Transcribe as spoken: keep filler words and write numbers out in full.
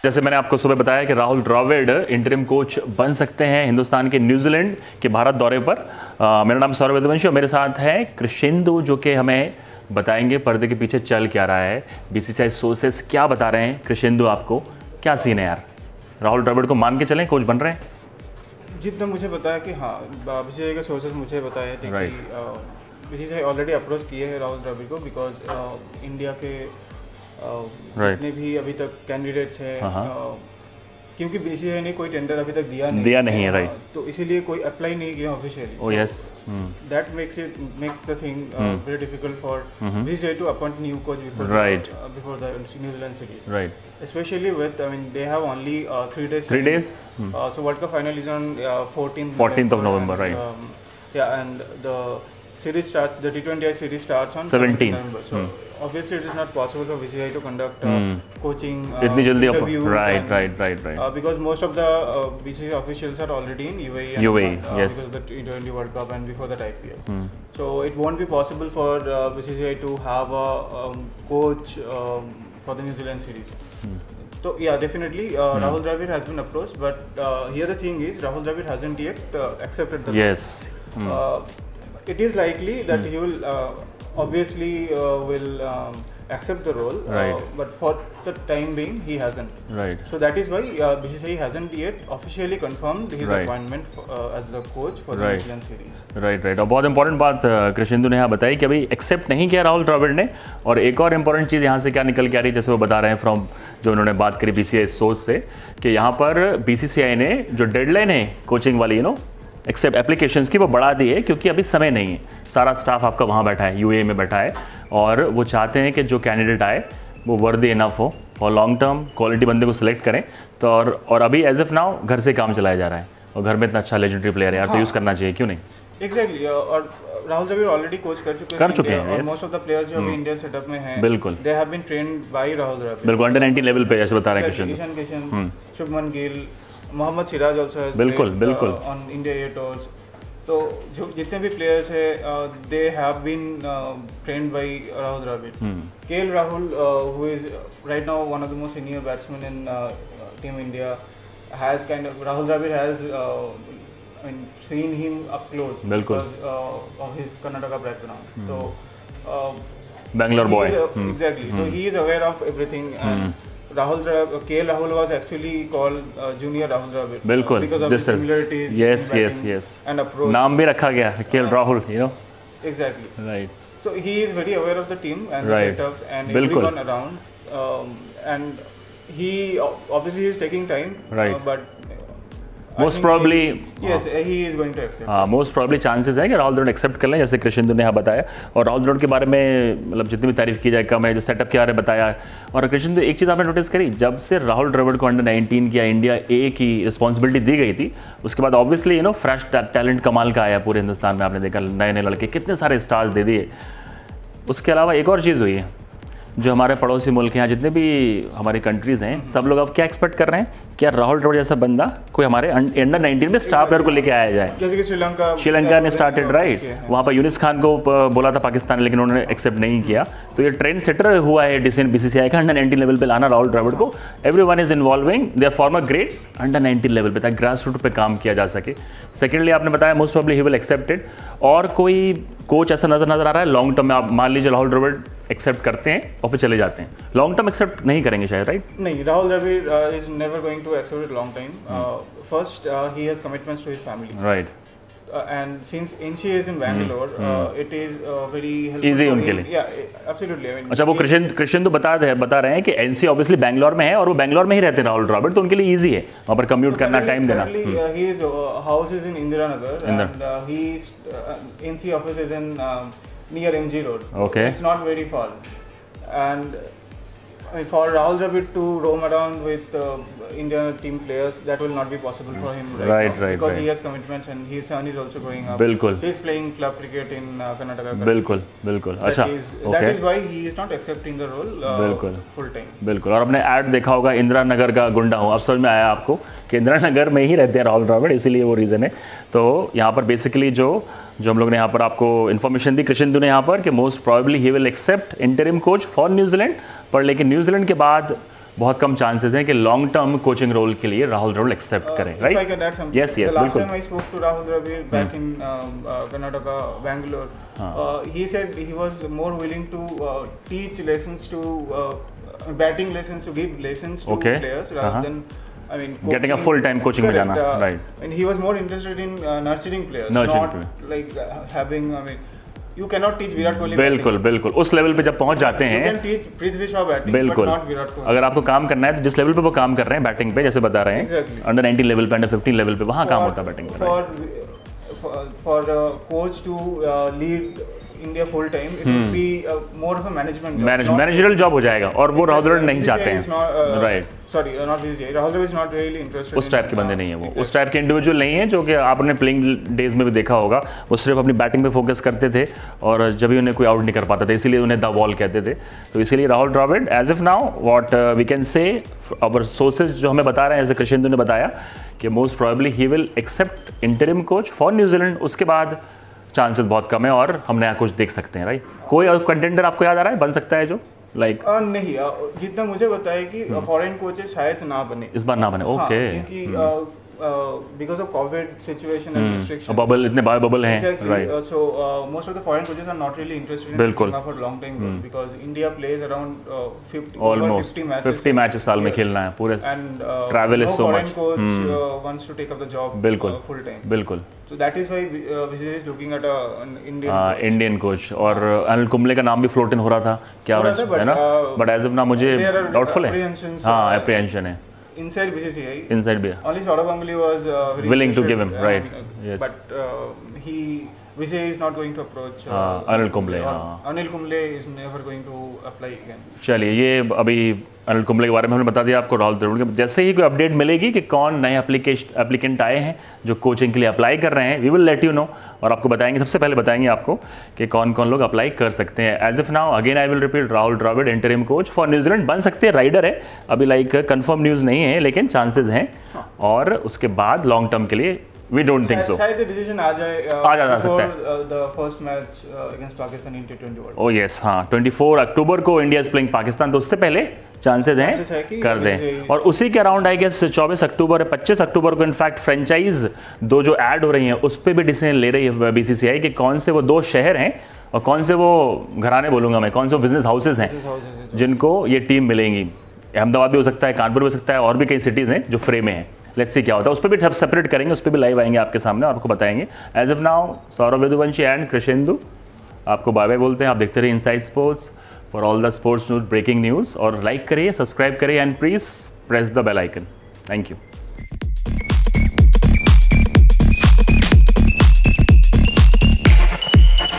जैसे मैंने आपको सुबह बताया कि राहुल द्रविड़ इंटरिम कोच बन सकते हैं हिंदुस्तान के न्यूजीलैंड के भारत दौरे पर। आ, मेरा नाम सौरभ यदुवंशी और मेरे साथ हैं कृषिंदु, जो कि हमें बताएंगे पर्दे के पीछे चल क्या रहा है, बीसीसीआई सोर्सेस क्या बता रहे हैं। कृषिंदु, आपको क्या सीन है यार, राहुल द्रविड़ को मान के चलें कोच बन रहे हैं? जितना मुझे पता है कि हाँ, बीसीसीआई के सोर्सेस मुझे बताए थे right. कि बीसीसीआई ऑलरेडी अप्रोच किए हैं राहुल द्रविड़ को, बिकॉज इंडिया के right. जितने भी अभी तक कैंडिडेट्स हैं, क्योंकि बीसीसीआई ने कोई टेंडर अभी तक दिया नहीं दिया नहीं है राइट right. तो इसीलिए कोई अप्लाई नहीं किया officially. Oh yes, that makes it makes the thing very difficult for BCCI to appoint new coach before right before the New Zealand series right, especially with I mean they have only uh, three days three days hmm. uh, so World Cup final is on uh, fourteenth fourteenth of November, and, right um, yeah, and the series starts, the T twenty series starts on seventeenth November, so hmm. obviously it is not possible for B C C I to conduct uh, hmm. coaching uh, itni jaldi interview right and, right right right uh, because most of the uh, B C C I officials are already in U A E and, U A E uh, yes, because of the T twenty World Cup and before that I P L hmm. so it won't be possible for uh, B C C I to have a um, coach um, for the New Zealand series. hmm. So yeah, definitely uh, hmm. Rahul Dravid has been approached, but uh, here the thing is Rahul Dravid hasn't yet uh, accepted the yes. Hmm. Uh, it is likely that hmm. he will uh, obviously uh, will um, accept the role, right. uh, but for the time being he hasn't. Right. So that is why uh, B C C I hasn't yet officially confirmed his right. appointment for, uh, as the coach for right. the New Zealand series. Right right और बहुत important बात कृषिंदु ने यहाँ बताई कि अभी accept नहीं किया राहुल द्रविड़ ने। और एक और इंपॉर्टेंट चीज़ यहाँ से क्या निकल के आ रही है, जैसे वो बता रहे हैं फ्रॉम जो उन्होंने बात करी बीसीसीआई सोर्स से, कि यहाँ पर बीसीसीआई ने जो डेडलाइन है कोचिंग वाली, यू नो एक्सेप्ट एप्लीकेशंस की, वो बढ़ा दी है, क्योंकि अभी समय नहीं है। सारा स्टाफ आपका वहाँ बैठा है, यूएई में बैठा है, और वो चाहते हैं कि जो कैंडिडेट आए वो वर्दी इनफ हो और लॉन्ग टर्म क्वालिटी बंदे को सिलेक्ट करें। तो और, और अभी एज ऑफ नाउ घर से काम चलाया जा रहा है, और घर में इतना अच्छा लेजेंडरी प्लेयर है यार, तो यूज़ करना चाहिए, क्यों नहीं? एग्जैक्टली exactly, और राहुल द्रविड़ ऑलरेडी कोच कर चुके कर चुके हैं, और मोस्ट ऑफ द प्लेयर्स जो अभी इंडियन सेटअप में हैं, बिल्कुल they have been trained by Rahul Dravid, बिल्कुल अंडर नाइनटीन लेवल पे, जैसे बता रहे हैं कृष्ण ईशान किशन, शुभमन गिल, मोहम्मद सिराज आल्सो बिल्कुल बिल्कुल ऑन इंडिया ए टूर्स। तो जो जितने भी प्लेयर्स हैं they have been trained by Rahul Dravid. KL Rahul who is right now one of the most senior batsman in team India has kind of Rahul Dravid has uh, I mean, seen him up close because uh, of his Karnataka background. Hmm. So, uh, Bangalore boy. Uh, hmm. Exactly. Hmm. So he is aware of everything. And hmm. Rahul Dravid, K L Rahul was actually called uh, Junior Rahul Dravid. बिल्कुल. Uh, because of This the similarities. Yes, yes, yes. And approach. नाम भी रखा गया K L Rahul, you know. Exactly. Right. So he is very aware of the team and right. the setups and बिल्कुल. everyone around. Um, and he obviously is taking time. Right. Uh, but most probably yes, he is going to accept. हाँ, most probably chances है कि Rahul Dravid accept कर लें, जैसे कृषिंदु ने यहाँ बताया। और राहुल द्रविड़ के बारे में मतलब जितनी भी तारीफ की जाए कम है, जो सेटअप के बारे में बताया। और कृषिंदु, एक चीज़ आपने नोटिस करी, जब से राहुल द्रविड़ को अंडर नाइनटीन की इंडिया ए की रिस्पॉन्सिबिलिटी दी गई थी, उसके बाद obviously you know fresh talent कमाल का आया पूरे हिंदुस्तान में। आपने देखा नए नए लड़के कितने सारे स्टार्स दे दिए। उसके अलावा एक और चीज़ हुई है, जो हमारे पड़ोसी मुल्क हैं, जितने भी हमारी कंट्रीज़ हैं, सब लोग अब क्या एक्सपेक्ट कर रहे हैं, क्या राहुल द्रविड़ जैसा बंदा कोई हमारे अंडर नाइनटीन में स्टार प्लेयर को लेके आया जाए। जैसे कि श्रीलंका श्रीलंका ने स्टार्टेड राइट, वहाँ पर यूनिस खान को बोला था पाकिस्तान, लेकिन उन्होंने एक्सेप्ट नहीं किया। तो ये ट्रेंड सेटर हुआ है डिसीजन बीसीसीआई का, अंडर नाइनटीन लेवल पे लाना राहुल द्रविड़ को। Every one is involving their former greats under nineteen level पे, ताकि ग्रास रूट पे काम किया जा सके। सेकेंडली आपने बताया most probably he will accepted. और कोई कोच ऐसा नजर नजर आ रहा है लॉन्ग टर्म में, आप मान लीजिए राहुल द्रविड़ एक्सेप्ट करते हैं और फिर चले जाते हैं, लॉन्ग टर्म एक्सेप्ट नहीं करेंगे शायद, राइट? नहीं, Rahul Dravid is never going to accept it long time. First he has commitments to his family, right? And since N C A is in Bangalore, hmm. uh, it is uh, very easy उनके लिए. Yeah, absolutely. I mean, अच्छा, वो कृष्ण कृष्ण तो बता रहे बता रहे हैं कि N C A obviously Bangalore में है और वो बैंगलोर में ही रहते हैं राहुल द्रविड़, तो उनके लिए इजी है वहाँ पर कम्यूट करना, टाइम देना. His house is in Indira Nagar and uh, his uh, N C A office is in um, near M G Road. Okay. It's not very far, and I mean, for Rahul Dravid to roam around with uh, Indian team players, that will not be possible for him right, right now, right because right. he has commitments and his son is also growing up. बिल्कुल. He is playing club cricket in uh, Karnataka. बिल्कुल बिल्कुल. अच्छा, okay. That is why he is not accepting the role uh, बिल्कुल full time. बिल्कुल. और आपने add देखा होगा इंदिरा नगर का गुंडा हूँ, अब समझ में आया आपको कि इंदिरा नगर में ही रहते हैं राहुल द्रविड़, इसीलिए वो रीज़न है. तो यहाँ पर बेसिकली जो जो हम लोग ने यहाँ पर आपको इन्फॉर्मेशन दी कृष्णदू ने यहाँ पर कि most probably he will accept interim coach for New Zealand, पर लेकिन न्यूजीलैंड के बाद बहुत कम चांसेस हैं कि लॉन्ग टर्म कोचिंग रोल के लिए राहुल द्रविड़ एक्सेप्ट करें, राइट? यस यस बिल्कुल। Last time I spoke to Rahul Dravid back in um, uh, Karnataka, Bangalore. Uh, he said he was more willing to uh, teach lessons to uh, batting lessons to give lessons to Okay. players rather Uh-huh. than I mean Getting a coaching. full time coaching में Correct, जाना, uh, right? And he was more interested in uh, nurturing players, Nurturing not like uh, having I mean you cannot teach Virat Kohli. बिल्कुल बिल्कुल उस level पे जब पहुंच जाते You हैं, can teach Prithvi Shaw batting, बिल्कुल, but not Virat Kohli. अगर आपको काम करना है तो जिस लेवल पे वो काम कर रहे हैं बैटिंग पे, जैसे बता रहे हैं Exactly. अंडर नाइनटीन लेवल पे, अंडर फिफ्टीन लेवल पे वहाँ काम होता है बैटिंग पे, For right? for for a coach to uh, lead India full time, it would be uh, more of a management job. Manage not- managerial job हो जाएगा और वो राहुल द्रविड़ नहीं B C C I चाहते is not, uh, हैं, right? Sorry, uh, not B C C I. Rahul Dravid is not really interested. उस in, type के बंदे uh, नहीं है वो, exactly. उस टाइप के इंडिविजुअल नहीं है जो कि आपने प्लेइंग डेज में भी देखा होगा। वो सिर्फ अपनी बैटिंग पे फोकस करते थे और जब भी उन्हें कोई आउट नहीं कर पाता था, इसीलिए उन्हें द वॉल कहते थे। तो इसीलिए Rahul Dravid as if now what we can say, our sources जो हमें बता रहे हैं, जैसे कृष्णेंदु ने बताया कि most probably he will accept interim coach for New Zealand. उसके बाद चांसेस बहुत कम है और हम नया कोच देख सकते हैं, राइट? कोई और कंटेंडर आपको याद आ रहा है बन सकता है जो लाइक Uh, नहीं, uh, जितना मुझे बताया कि फॉरेन कोचेस शायद ना बने इस बार ना बने? ओके, क्योंकि because of covid situation and restrictions, bubble, इतने बार बबल हैं, exactly. राइट? Uh, so uh, most of the foreign coaches are not really interested in बिल्कुल। playing for long time hmm. because India plays around uh, fifty, over almost fifty matches. Fifty matches साल में Yeah. खेलना है पूरे, And uh, Travel is no so foreign much. coach Hmm. uh, wants to take up the job बिल्कुल uh, full time. बिल्कुल। So that is why uh, B C C I is looking at a, an Indian हाँ, coach. Indian coach. और अनिल कुंबले का नाम भी float in हो रहा था क्या, हो रहा था, है ना? but, uh, but as of ना मुझे there are डाउटफुल है। apprehensions, हाँ, uh, एप्रीहेंशन है Inside B C C I, inside भी। only Saurav Ganguly was uh, very Willing to interested, give him, uh, right, uh, yes. But uh, he B C C I is not going to approach. Uh, हाँ, Anil Kumble, or हाँ। Anil Kumble is never going to apply again. चलिए, ये अभी अनिल कुंबले के बारे में हमने बता दिया आपको, राहुल द्रविड़ के। जैसे ही कोई अपडेट मिलेगी कि कौन नए एप्लीकेशन एप्लीकेंट आए हैं जो कोचिंग के लिए अप्लाई कर रहे हैं, we will let you know, और आपको बताएंगे, सबसे पहले बताएंगे आपको कि कौन कौन लोग अप्लाई कर सकते हैं। As if now again I will repeat, Rahul Dravid interim coach for New Zealand बन सकते हैं, राइडर है अभी, लाइक कंफर्म न्यूज़ नहीं है लेकिन चांसेस हैं, और उसके बाद लॉन्ग टर्म के लिए वी डोंट थिंक सो। शायद डिसीजन आ जाए uh, आ जा सकता है the first match against Pakistan in T twenty world. Oh yes, हाँ, चौबीस अक्टूबर को इंडिया इज प्लेइंग पाकिस्तान, तो उससे पहले चांसेस हैं कर दें। और उसी के अराउंड आई गेस चौबीस अक्टूबर पच्चीस अक्टूबर को इनफैक्ट फ्रेंचाइज दो जो ऐड हो रही हैं उस पर भी डिसीजन ले रही है बीसीसीआई कि कौन से वो दो शहर हैं और कौन से वो घराने बोलूँगा मैं, कौन से वो बिजनेस हाउसेज हैं जिनको ये टीम मिलेंगी। अहमदाबाद भी हो सकता है, कानपुर भी हो सकता है, और भी कई सिटीज़ हैं जो फ्रे में हैं। लेट्स सी क्या होता है, उस पर भी सेपरेट करेंगे, उस पर भी लाइव आएंगे आपके सामने और आपको बताएंगे। As of now Saurabh Yaduvanshi and Krishnendu आपको बाय बाय बोलते हैं। आप देखते रहिए inside sports for all the sports news, breaking news, और लाइक करिए, सब्सक्राइब करिए and please press the bell icon. Thank you.